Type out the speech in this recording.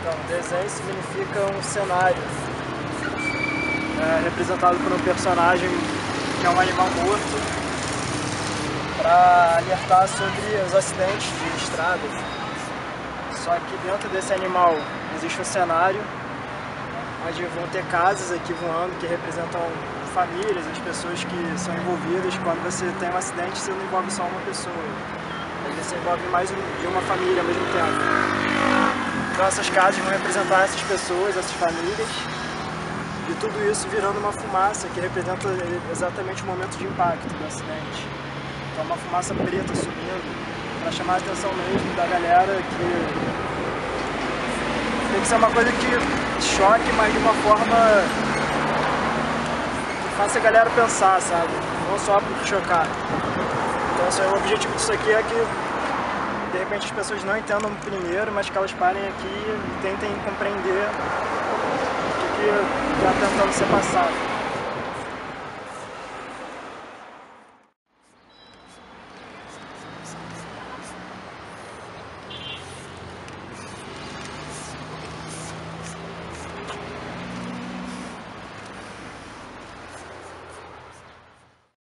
Então, desenho significa um cenário representado por um personagem que é um animal morto, para alertar sobre os acidentes de estrada. Só que dentro desse animal existe um cenário onde vão ter casas aqui voando que representam famílias, as pessoas que são envolvidas. Quando você tem um acidente, você não envolve só uma pessoa, você envolve mais de uma família ao mesmo tempo. Então essas casas vão representar essas pessoas, essas famílias, e tudo isso virando uma fumaça que representa exatamente o momento de impacto do acidente. Então uma fumaça preta subindo, para chamar a atenção mesmo da galera, que tem que ser uma coisa que choque, mas de uma forma que faça a galera pensar, sabe? Não só por chocar. Então o objetivo disso aqui é que de repente as pessoas não entendam primeiro, mas que elas parem aqui e tentem compreender o que está tentando ser passado.